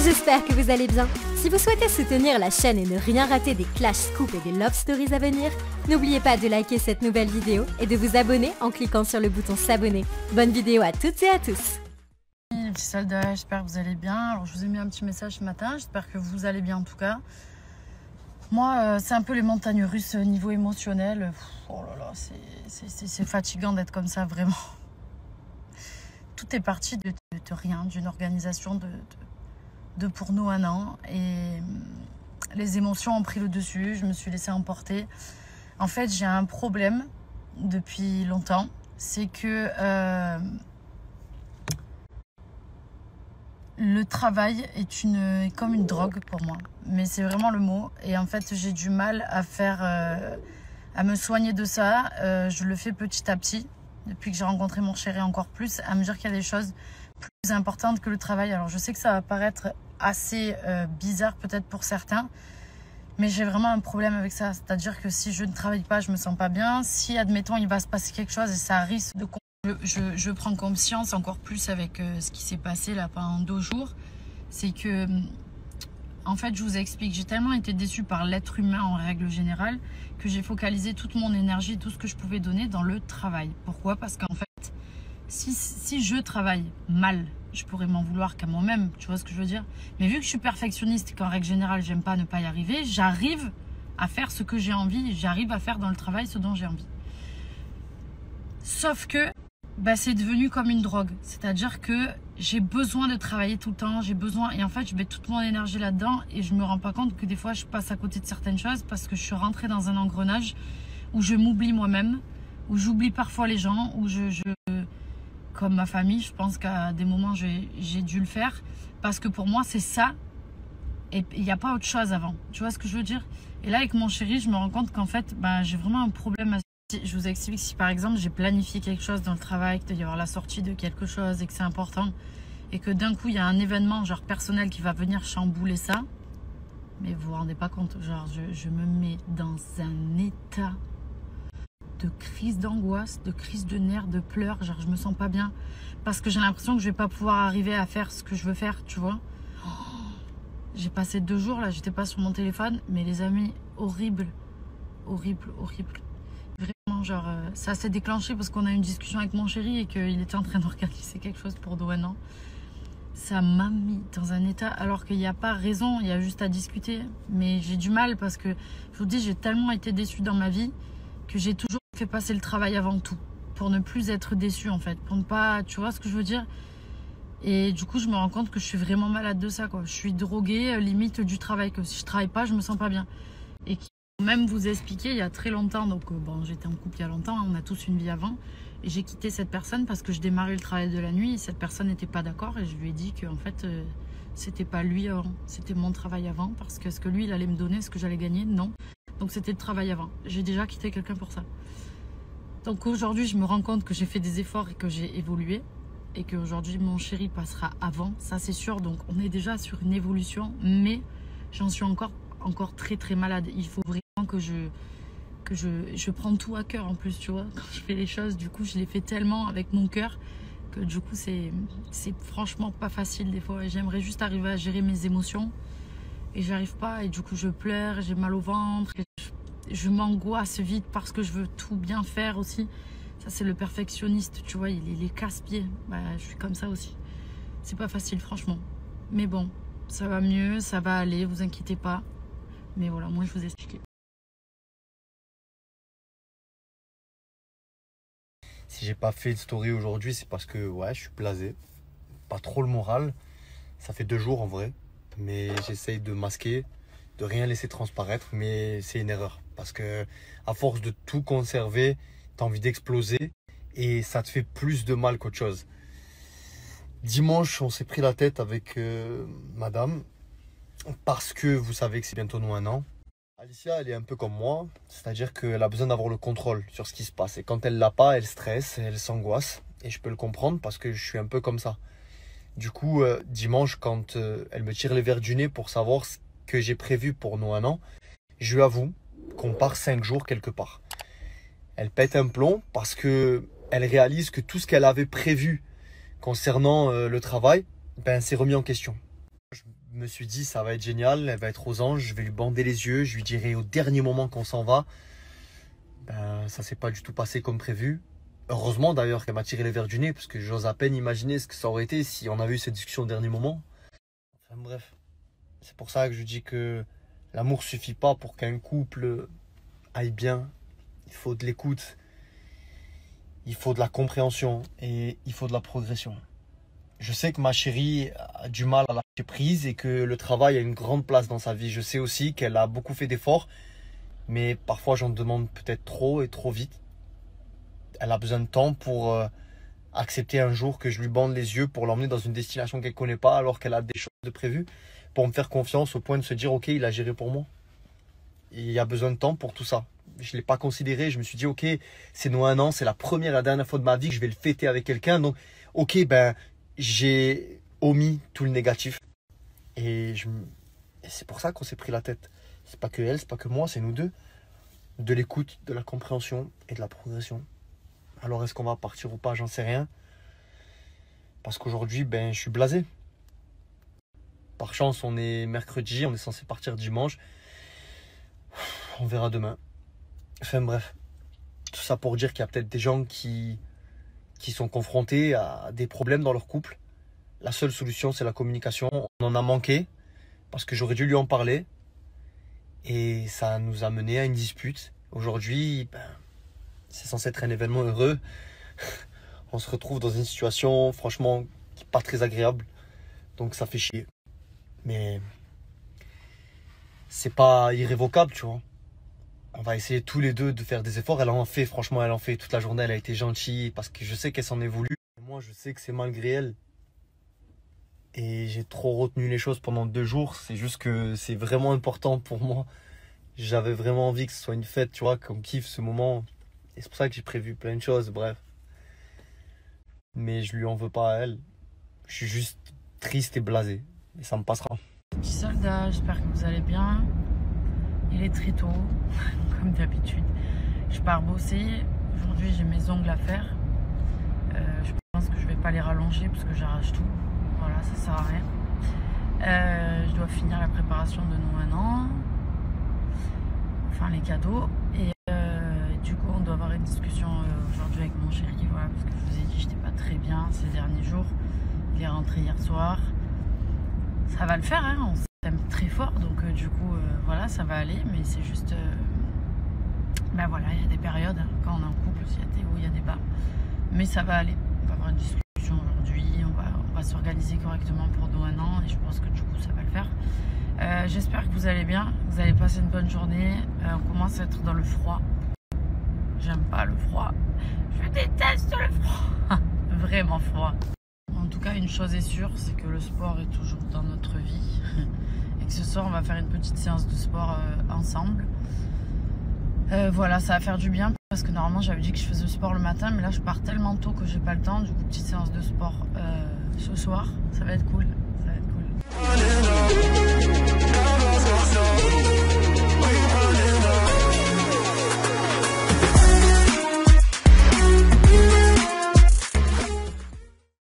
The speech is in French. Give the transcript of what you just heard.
J'espère que vous allez bien. Si vous souhaitez soutenir la chaîne et ne rien rater des Clash Scoop et des Love Stories à venir, n'oubliez pas de liker cette nouvelle vidéo et de vous abonner en cliquant sur le bouton s'abonner. Bonne vidéo à toutes et à tous. Les petits soldats, j'espère que vous allez bien. Alors je vous ai mis un petit message ce matin, j'espère que vous allez bien en tout cas. Moi, c'est un peu les montagnes russes niveau émotionnel. Oh là là, c'est fatigant d'être comme ça, vraiment. Tout est parti de rien, d'une organisation de pour nous un an. Et les émotions ont pris le dessus, je me suis laissée emporter. En fait, j'ai un problème depuis longtemps. C'est que le travail est comme une drogue pour moi. Mais c'est vraiment le mot. Et en fait, j'ai du mal à me soigner de ça. Je le fais petit à petit. Depuis que j'ai rencontré mon chéri encore plus, à me dire qu'il y a des choses plus importantes que le travail. Alors je sais que ça va paraître assez bizarre peut-être pour certains, mais j'ai vraiment un problème avec ça. C'est-à-dire que si je ne travaille pas, je me sens pas bien. Si, admettons, il va se passer quelque chose et ça risque de... Je prends conscience encore plus avec ce qui s'est passé là pendant 2 jours. C'est que, en fait, je vous explique, j'ai tellement été déçue par l'être humain en règle générale que j'ai focalisé toute mon énergie, tout ce que je pouvais donner dans le travail. Pourquoi? Parce qu'en fait, si je travaille mal, je pourrais m'en vouloir qu'à moi-même, tu vois ce que je veux dire? Mais vu que je suis perfectionniste et qu'en règle générale, j'aime pas ne pas y arriver, j'arrive à faire ce que j'ai envie, j'arrive à faire dans le travail ce dont j'ai envie. Sauf que c'est devenu comme une drogue. C'est-à-dire que j'ai besoin de travailler tout le temps, j'ai besoin, et en fait je mets toute mon énergie là-dedans et je me rends pas compte que des fois je passe à côté de certaines choses parce que je suis rentrée dans un engrenage où je m'oublie moi-même, où j'oublie parfois les gens, où comme ma famille, je pense qu'à des moments j'ai dû le faire parce que pour moi c'est ça et il n'y a pas autre chose avant. Tu vois ce que je veux dire? Et là avec mon chéri, je me rends compte qu'en fait j'ai vraiment un problème. Je vous explique, si par exemple j'ai planifié quelque chose dans le travail, qu'il doit y avoir la sortie de quelque chose et que c'est important et que d'un coup il y a un événement genre personnel qui va venir chambouler ça, mais vous vous rendez pas compte, genre je me mets dans un état de crise d'angoisse, de crise de nerfs, de pleurs, genre je me sens pas bien parce que j'ai l'impression que je vais pas pouvoir arriver à faire ce que je veux faire, tu vois. J'ai passé 2 jours là, j'étais pas sur mon téléphone, mais les amis, horrible, horrible, horrible. Vraiment, genre, ça s'est déclenché parce qu'on a eu une discussion avec mon chéri et qu'il était en train d'organiser quelque chose pour Douane. Ça m'a mis dans un état, alors qu'il n'y a pas raison, il y a juste à discuter. Mais j'ai du mal parce que, je vous dis, j'ai tellement été déçue dans ma vie que j'ai toujours fait passer le travail avant tout. Pour ne plus être déçue en fait, pour ne pas, tu vois ce que je veux dire? Et du coup, je me rends compte que je suis vraiment malade de ça, quoi. Je suis droguée, limite du travail, que si je travaille pas, je me sens pas bien. Et même vous expliquer, il y a très longtemps, donc bon, j'étais en couple il y a longtemps, hein, on a tous une vie avant, et j'ai quitté cette personne parce que je démarrais le travail de la nuit et cette personne n'était pas d'accord et je lui ai dit que en fait c'était pas lui avant, c'était mon travail avant, parce que ce que lui il allait me donner, ce que j'allais gagner, non. Donc c'était le travail avant. J'ai déjà quitté quelqu'un pour ça. Donc aujourd'hui je me rends compte que j'ai fait des efforts et que j'ai évolué et qu'aujourd'hui mon chéri passera avant, ça c'est sûr. Donc on est déjà sur une évolution, mais j'en suis encore très très malade. Il faut vraiment que je prends tout à cœur en plus, tu vois. Quand je fais les choses, du coup je les fais tellement avec mon cœur que du coup c'est franchement pas facile des fois. J'aimerais juste arriver à gérer mes émotions et j'arrive pas, et du coup je pleure, j'ai mal au ventre, je m'angoisse vite parce que je veux tout bien faire aussi. Ça c'est le perfectionniste, tu vois, il est casse-pied. Je suis comme ça aussi. C'est pas facile franchement, mais bon, ça va mieux, ça va aller, vous inquiétez pas. Mais voilà, moi je vous ai expliqué. Si j'ai pas fait de story aujourd'hui, c'est parce que ouais, je suis blasé. Pas trop le moral. Ça fait 2 jours en vrai. Mais j'essaye de masquer, de rien laisser transparaître. Mais c'est une erreur. Parce que à force de tout conserver, t'as envie d'exploser. Et ça te fait plus de mal qu'autre chose. Dimanche, on s'est pris la tête avec madame. Parce que vous savez que c'est bientôt nous 1 an. Alicia, elle est un peu comme moi, c'est-à-dire qu'elle a besoin d'avoir le contrôle sur ce qui se passe. Et quand elle l'a pas, elle stresse, elle s'angoisse. Et je peux le comprendre parce que je suis un peu comme ça. Du coup, dimanche, quand elle me tire les verres du nez pour savoir ce que j'ai prévu pour nos 1 an, je lui avoue qu'on part 5 jours quelque part. Elle pète un plomb parce que elle réalise que tout ce qu'elle avait prévu concernant le travail, s'est remis en question. me suis dit ça va être génial, elle va être aux anges, je vais lui bander les yeux, je lui dirai au dernier moment qu'on s'en va. Ben, ça s'est pas du tout passé comme prévu. Heureusement d'ailleurs qu'elle m'a tiré les verres du nez, parce que j'ose à peine imaginer ce que ça aurait été si on avait eu cette discussion au dernier moment. Enfin bref, c'est pour ça que je dis que l'amour suffit pas pour qu'un couple aille bien. Il faut de l'écoute, il faut de la compréhension et il faut de la progression. Je sais que ma chérie a du mal à lâcher prise et que le travail a une grande place dans sa vie. Je sais aussi qu'elle a beaucoup fait d'efforts, mais parfois j'en demande peut-être trop et trop vite. Elle a besoin de temps pour accepter un jour que je lui bande les yeux pour l'emmener dans une destination qu'elle ne connaît pas alors qu'elle a des choses de prévues, pour me faire confiance au point de se dire ok, il a géré pour moi. Et il y a besoin de temps pour tout ça. Je ne l'ai pas considéré, je me suis dit ok, c'est nous 1 an, c'est la première et la dernière fois de ma vie que je vais le fêter avec quelqu'un, donc ok, ben j'ai omis tout le négatif. Et c'est pour ça qu'on s'est pris la tête. C'est pas que elle, c'est pas que moi, c'est nous deux. De l'écoute, de la compréhension et de la progression. Alors est-ce qu'on va partir ou pas, j'en sais rien. Parce qu'aujourd'hui, ben je suis blasé. Par chance, on est mercredi, on est censé partir dimanche. On verra demain. Enfin bref. Tout ça pour dire qu'il y a peut-être des gens qui sont confrontés à des problèmes dans leur couple. La seule solution, c'est la communication. On en a manqué parce que j'aurais dû lui en parler. Et ça nous a mené à une dispute. Aujourd'hui, ben, c'est censé être un événement heureux. On se retrouve dans une situation, franchement, qui n'est pas très agréable. Donc ça fait chier. Mais c'est pas irrévocable, tu vois. On va essayer tous les deux de faire des efforts. Elle en fait, franchement, elle en fait toute la journée. Elle a été gentille parce que je sais qu'elle s'en est voulu. Moi, je sais que c'est malgré elle. Et j'ai trop retenu les choses pendant 2 jours. C'est juste que c'est vraiment important pour moi. J'avais vraiment envie que ce soit une fête, tu vois, qu'on kiffe ce moment. Et c'est pour ça que j'ai prévu plein de choses, bref. Mais je lui en veux pas à elle. Je suis juste triste et blasé. Et ça me passera. Petit soldat, j'espère que vous allez bien. Il est très tôt, comme d'habitude. Je pars bosser. Aujourd'hui, j'ai mes ongles à faire. Je pense que je vais pas les rallonger parce que j'arrache tout. Voilà, ça sert à rien. Je dois finir la préparation de nous 1 an. Enfin, les cadeaux. Et du coup, on doit avoir une discussion aujourd'hui avec mon chéri. Voilà, parce que je vous ai dit, j'étais pas très bien ces derniers jours. Il est rentré hier soir. Ça va le faire, hein, on s'aime très fort, donc du coup, voilà, ça va aller, mais c'est juste, ben voilà, il y a des périodes, hein, quand on est en couple, il y a des hauts, il y a des bas, mais ça va aller, on va avoir une discussion aujourd'hui, on va s'organiser correctement pour nous 1 an, et je pense que du coup, ça va le faire. J'espère que vous allez bien, vous allez passer une bonne journée, on commence à être dans le froid, j'aime pas le froid, je déteste le froid, vraiment froid. En tout cas, une chose est sûre, c'est que le sport est toujours dans notre vie et que ce soir, on va faire une petite séance de sport ensemble. Voilà, ça va faire du bien parce que normalement, j'avais dit que je faisais le sport le matin, mais là, je pars tellement tôt que j'ai pas le temps. Du coup, petite séance de sport ce soir, ça va être cool.